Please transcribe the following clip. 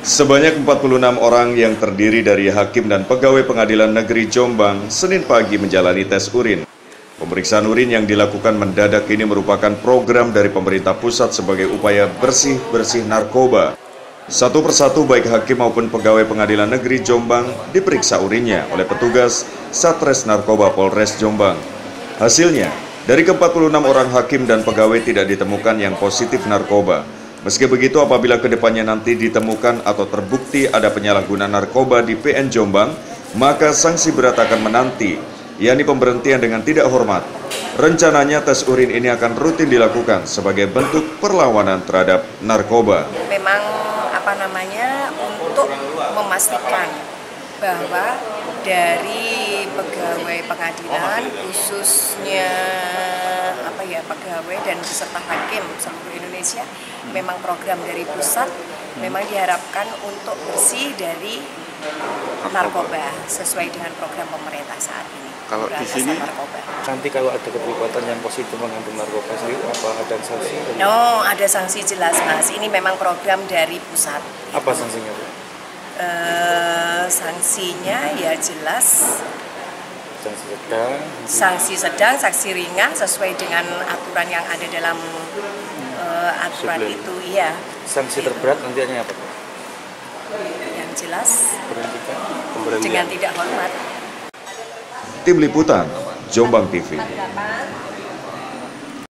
Sebanyak 46 orang yang terdiri dari hakim dan pegawai pengadilan negeri Jombang Senin pagi menjalani tes urin. Pemeriksaan urin yang dilakukan mendadak ini merupakan program dari pemerintah pusat sebagai upaya bersih-bersih narkoba. Satu persatu baik hakim maupun pegawai pengadilan negeri Jombang diperiksa urinnya oleh petugas Satres Narkoba Polres Jombang. Hasilnya, dari ke-46 orang hakim dan pegawai tidak ditemukan yang positif narkoba. Meski begitu, apabila kedepannya nanti ditemukan atau terbukti ada penyalahgunaan narkoba di PN Jombang, maka sanksi berat akan menanti, yakni pemberhentian dengan tidak hormat. Rencananya tes urin ini akan rutin dilakukan sebagai bentuk perlawanan terhadap narkoba. Memang untuk memastikan bahwa dari pegawai pengadilan, khususnya pegawai dan beserta hakim seluruh Indonesia, memang program dari pusat memang diharapkan untuk bersih dari narkoba sesuai dengan program pemerintah saat ini. Kalau di sini nanti kalau ada kedapatan yang positif mengandung narkoba sendiri, apa ada sanksi? Oh, ada sanksi jelas, Mas. Ini memang program dari pusat. Apa sanksinya, Bu? Sanksinya ya jelas. Sanksi sedang, sanksi ringan sesuai dengan aturan yang ada dalam aturan itu, iya. Sanksi terberat nantinya apa? Yang jelas pemberhentian dengan tidak hormat. Tim Liputan, Jombang TV.